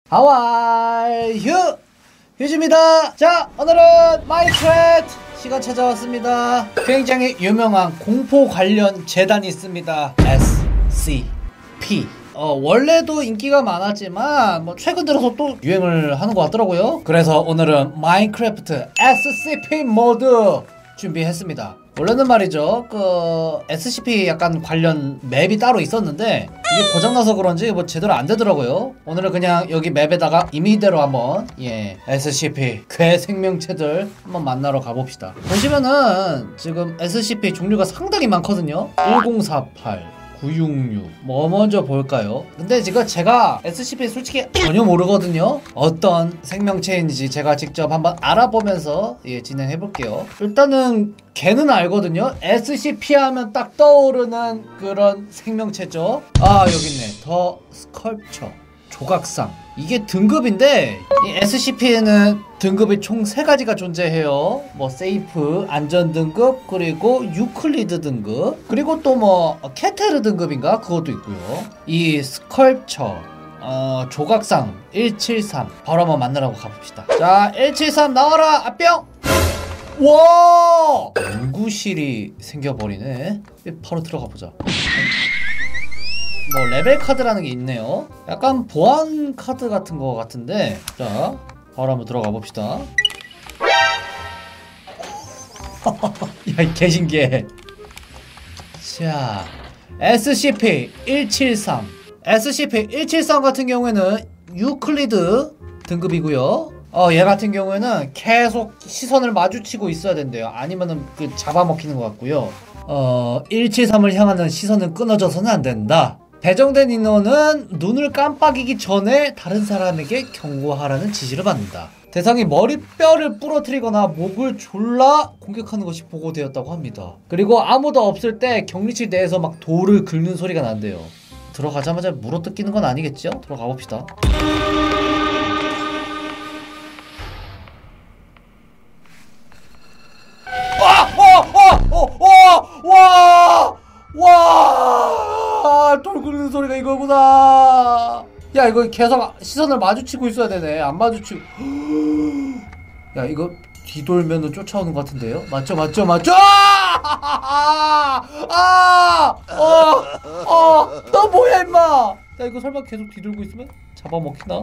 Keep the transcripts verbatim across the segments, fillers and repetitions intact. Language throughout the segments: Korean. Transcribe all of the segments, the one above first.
How are you? 휴즈입니다. 자, 오늘은 마인크래프트 시간 찾아왔습니다. 굉장히 유명한 공포 관련 재단이 있습니다. 에스 씨 피. 어, 원래도 인기가 많았지만 뭐 최근 들어서 또 유행을 하는 것 같더라고요. 그래서 오늘은 마인크래프트 에스 씨 피 모드 준비했습니다. 원래는 말이죠, 그 에스 씨 피 약간 관련 맵이 따로 있었는데 이게 고장나서 그런지 뭐 제대로 안 되더라고요. 오늘은 그냥 여기 맵에다가 임의대로 한번 예 에스 씨 피 괴 생명체들 한번 만나러 가봅시다. 보시면은 지금 에스 씨 피 종류가 상당히 많거든요. 일공사팔 구육육 뭐 먼저 볼까요? 근데 지금 제가 에스 씨 피 솔직히 전혀 모르거든요. 어떤 생명체인지 제가 직접 한번 알아보면서 예 진행해 볼게요. 일단은 걔는 알거든요. 에스 씨 피 하면 딱 떠오르는 그런 생명체죠. 아 여기 있네. 더 스컬프처 조각상. 이게 등급인데 이 에스 씨 피에는 등급이 총 세 가지가 존재해요. 뭐 세이프, 안전 등급, 그리고 유클리드 등급, 그리고 또 뭐 케테르 등급인가 그것도 있고요. 이 스컬프처 어, 조각상 일칠삼 바로 한번 만나라고 가봅시다. 자, 일칠삼 나와라 아뿅. 와! 연구실이 생겨버리네. 바로 들어가 보자. 뭐 레벨 카드라는 게 있네요. 약간 보안 카드 같은 거 같은데, 자 바로 한번 들어가 봅시다. 야, 개신기해. 자, 에스 씨 피 일칠삼 에스 씨 피 일칠삼 같은 경우에는 유클리드 등급이고요. 어, 얘 같은 경우에는 계속 시선을 마주치고 있어야 된대요. 아니면은 그 잡아먹히는 것 같고요. 어, 일칠삼을 향하는 시선은 끊어져서는 안 된다. 배정된 인원은 눈을 깜빡이기 전에 다른 사람에게 경고하라는 지시를 받는다. 대상이 머리뼈를 부러뜨리거나 목을 졸라 공격하는 것이 보고되었다고 합니다. 그리고 아무도 없을 때 격리실 내에서 막 돌을 긁는 소리가 난대요. 들어가자마자 물어뜯기는 건 아니겠죠? 들어가 봅시다. 와! 와! 와! 와! 와! 돌 긁는 소리가 이거구나. 야, 이거 계속 시선을 마주치고 있어야 되네. 안 마주치고. 야, 이거 뒤돌면은 쫓아오는 것 같은데요? 맞죠, 맞죠, 맞죠? 아! 아! 어! 어! 너 뭐야, 임마! 야, 이거 설마 계속 뒤돌고 있으면 잡아먹히나?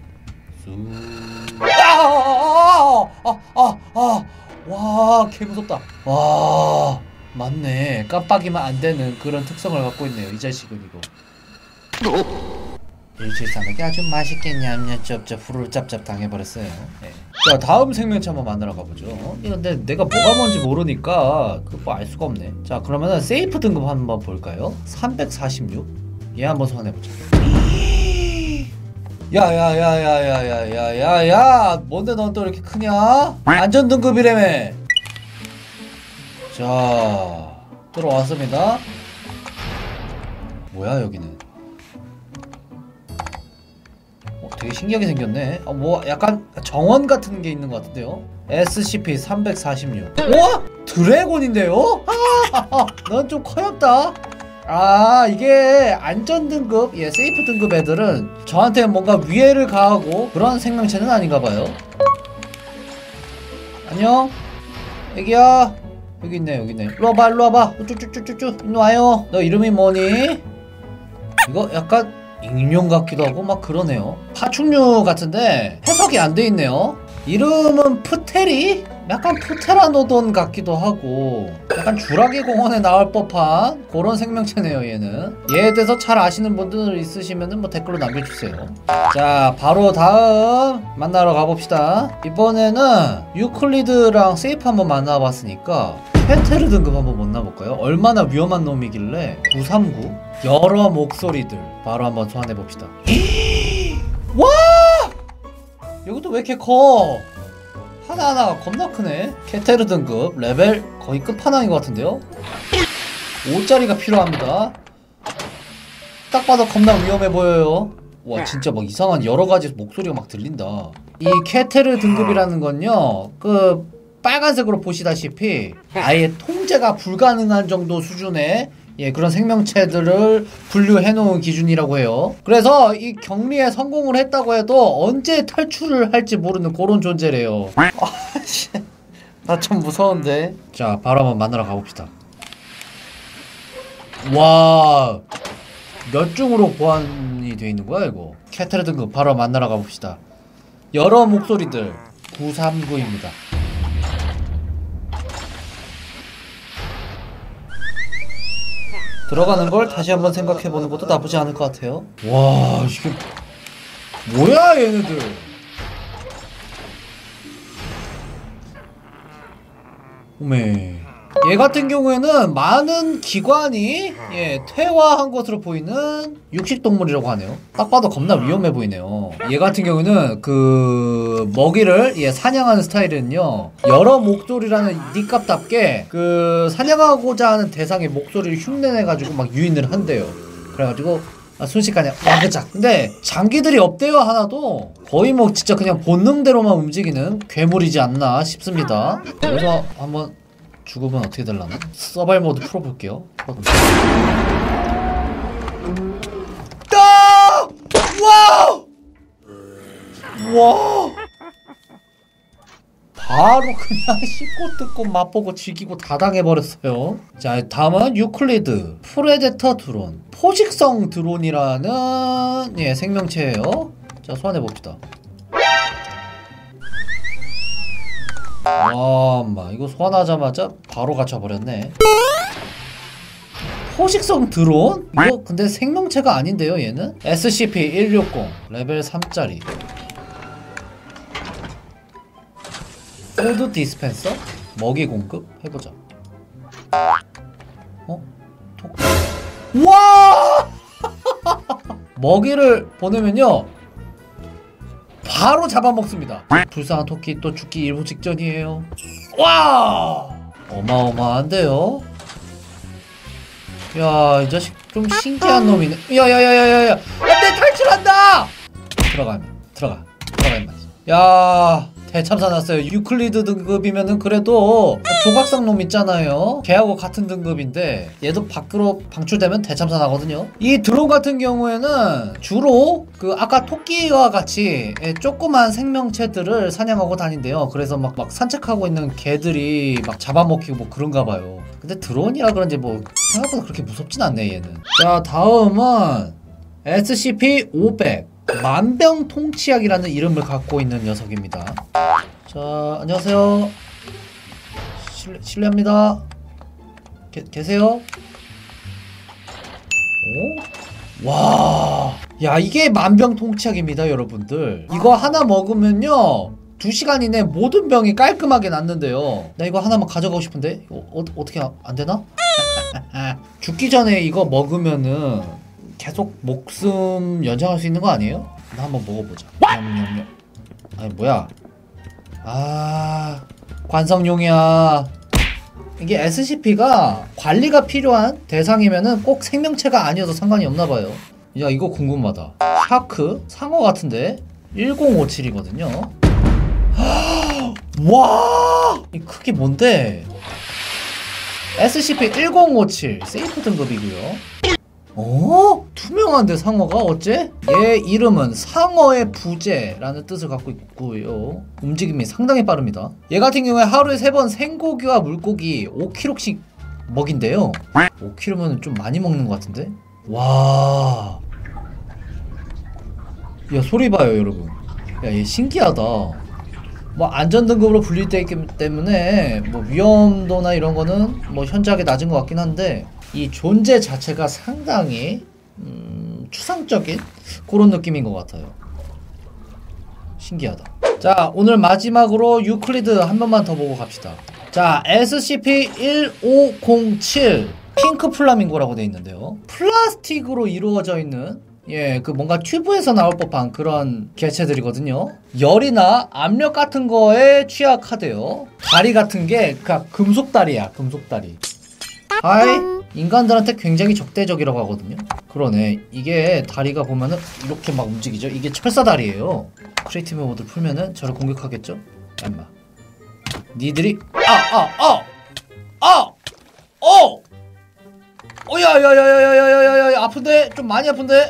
쑥. 아! 아! 아! 아! 아! 와, 개 무섭다. 와. 맞네. 깜빡이면 안 되는 그런 특성을 갖고 있네요. 이 자식은 이거. 일칠삼에게 아주 맛있게 냠냠쩝쩝 후루짭짭 당해버렸어요. 네. 자, 다음 생명체 한번 만나러 가보죠. 근데 내가 뭐가 뭔지 모르니까 그거 알 수가 없네. 자, 그러면은 세이프 등급 한번 볼까요? 삼백사십육. 얘 한번 소환해보자. 야야야야야야야야야, 뭔데 넌 또 이렇게 크냐? 안전 등급이라며. 자, 들어왔습니다. 뭐야 여기는? 어, 되게 신기하게 생겼네. 어, 뭐 약간 정원 같은 게 있는 것 같은데요. 에스 씨 피 삼백사십육. 우와! 드래곤인데요? 아, 넌 좀 커였다. 아, 이게 안전 등급, 예, 세이프 등급 애들은 저한테 뭔가 위해를 가하고 그런 생명체는 아닌가봐요. 안녕, 애기야. 여기 있네, 여기 있네. 일로 와봐, 일로 와봐. 쭈쭈쭈쭈쭈. 일로 와요. 너 이름이 뭐니? 이거 약간 익룡 같기도 하고 막 그러네요. 파충류 같은데 해석이 안 돼 있네요. 이름은 프테리? 약간 프테라노돈 같기도 하고 약간 주라기 공원에 나올 법한 그런 생명체네요. 얘는 얘에 대해서 잘 아시는 분들 있으시면 뭐 댓글로 남겨주세요. 자, 바로 다음 만나러 가봅시다. 이번에는 유클리드랑 세이프 한번 만나봤으니까 케테르 등급 한번 만나볼까요? 얼마나 위험한 놈이길래. 구삼구. 여러 목소리들 바로 한번 소환해봅시다. 와! 여기도 왜 이렇게 커? 하나하나가 겁나 크네. 케테르 등급 레벨 거의 끝판왕인 것 같은데요? 오짜리가 필요합니다. 딱 봐도 겁나 위험해 보여요. 와, 진짜 막 이상한 여러가지 목소리가 막 들린다. 이 케테르 등급이라는 건요, 그 빨간색으로 보시다시피 아예 통제가 불가능한 정도 수준의 예, 그런 생명체들을 분류해 놓은 기준이라고 해요. 그래서 이 격리에 성공을 했다고 해도 언제 탈출을 할지 모르는 그런 존재래요. 아씨, 나 좀 무서운데. 자, 바로 한번 만나러 가봅시다. 와, 몇 중으로 보안이 돼 있는 거야 이거? 캐테르 등급 바로 만나러 가봅시다. 여러 목소리들 구삼구입니다. 들어가는 걸 다시 한번 생각해보는 것도 나쁘지 않을 것 같아요. 와, 이게 뭐야 얘네들. 오메. 얘 같은 경우에는 많은 기관이 예 퇴화한 것으로 보이는 육식동물이라고 하네요. 딱 봐도 겁나 위험해 보이네요. 얘 같은 경우는 그 먹이를 예 사냥하는 스타일은요, 여러 목소리라는 닉값답게 그 사냥하고자 하는 대상의 목소리를 흉내내가지고 막 유인을 한대요. 그래가지고 아, 순식간에 와그작. 근데 장기들이 없대요. 하나도. 거의 뭐 진짜 그냥 본능대로만 움직이는 괴물이지 않나 싶습니다. 그래서 한번 죽으면 어떻게 될라나? 서바이벌 모드 풀어볼게요. 아! 와! 와! 바로 그냥 씹고 뜯고 맛보고 즐기고 다 당해버렸어요. 자, 다음은 유클리드 프레데터 드론. 포식성 드론이라는 예 생명체예요. 자, 소환해봅시다. 와, 엄마 이거 소환하자마자 바로 갇혀버렸네. 포식성 드론? 이거 근데 생명체가 아닌데요 얘는? 에스씨피 백육십 레벨 삼짜리 푸드 디스펜서? 먹이 공급? 해보자. 어? 톡. 와! 먹이를 보내면요 바로 잡아먹습니다. 불쌍한 토끼 또 죽기 일부 직전이에요. 와! 어마어마한데요? 야, 이 자식 좀 신기한 놈이네. 야야야야야야! 안돼, 탈출한다! 들어가, 들어가, 들어가 임마. 야, 대참사 났어요. 유클리드 등급이면은 그래도 조각상 놈 있잖아요. 걔하고 같은 등급인데 얘도 밖으로 방출되면 대참사 나거든요. 이 드론 같은 경우에는 주로 그 아까 토끼와 같이 조그만 생명체들을 사냥하고 다닌대요. 그래서 막, 막 산책하고 있는 개들이 막 잡아먹히고 뭐 그런가 봐요. 근데 드론이라 그런지 뭐 생각보다 그렇게 무섭진 않네 얘는. 자, 다음은 에스씨피 오백 만병통치약이라는 이름을 갖고 있는 녀석입니다. 자, 안녕하세요. 실례, 실례합니다. 게, 계세요? 오? 와, 야, 이게 만병통치약입니다 여러분들. 이거 하나 먹으면요 두 시간 이내 모든 병이 깔끔하게 낫는데요. 나 이거 하나만 가져가고 싶은데 이거 어, 어떻게 안 되나? 죽기 전에 이거 먹으면은 계속 목숨 연장할 수 있는 거 아니에요? 나 한번 먹어보자. 냠냠냠. 아니 뭐야? 아, 관성용이야. 이게 에스씨피가 관리가 필요한 대상이면은 꼭 생명체가 아니어도 상관이 없나봐요. 야, 이거 궁금하다. 샤크? 상어 같은데? 천오십칠이거든요 와! 이 크기 뭔데? 에스씨피 천오십칠 세이프 등급이고요. 어? 투명한데 상어가 어째? 얘 이름은 상어의 부재라는 뜻을 갖고 있고요. 움직임이 상당히 빠릅니다. 얘 같은 경우에 하루에 세 번 생고기와 물고기 오 킬로그램씩 먹인대요. 오 킬로그램면 좀 많이 먹는 것 같은데? 와, 야, 소리 봐요 여러분. 야, 얘 신기하다. 뭐 안전등급으로 분리되어 있기 때문에 뭐 위험도나 이런 거는 뭐 현저하게 낮은 것 같긴 한데 이 존재 자체가 상당히 음, 추상적인 그런 느낌인 것 같아요. 신기하다. 자, 오늘 마지막으로 유클리드 한 번만 더 보고 갑시다. 자, 에스씨피 천오백칠 핑크 플라밍고라고 되어 있는데요. 플라스틱으로 이루어져 있는 예, 그 뭔가 튜브에서 나올 법한 그런 개체들이거든요. 열이나 압력 같은 거에 취약하대요. 다리 같은 게 그 금속다리야, 금속다리. 하이, 인간들한테 굉장히 적대적이라고 하거든요. 그러네. 이게 다리가 보면은 이렇게 막 움직이죠. 이게 철사다리예요. 크리에이티브 모드 풀면은 저를 공격하겠죠? 엄마. 니들이 아! 아! 아! 아! 어! 어야야야야야야야야 아픈데? 좀 많이 아픈데?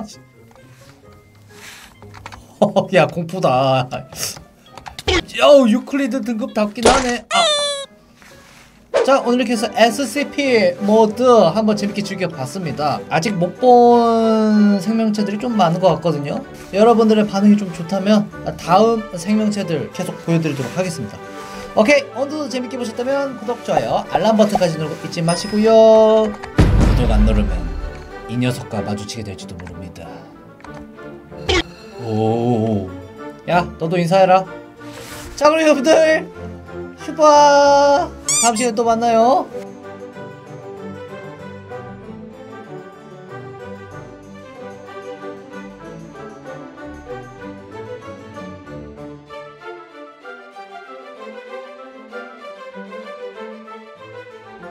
야 공포다. 야 유클리드 등급답긴 하네. 아. 자 오늘 이렇게 해서 에스씨피 모드 한번 재밌게 즐겨봤습니다. 아직 못 본 생명체들이 좀 많은 것 같거든요. 여러분들의 반응이 좀 좋다면 다음 생명체들 계속 보여드리도록 하겠습니다. 오케이 오늘도 재밌게 보셨다면 구독, 좋아요, 알람 버튼까지 누르고 잊지 마시고요. 구독 안 누르면 이 녀석과 마주치게 될지도 모릅니다. 오, 야 너도 인사해라. 자 그럼 여러분들 슈퍼 다음 시간에 또 만나요.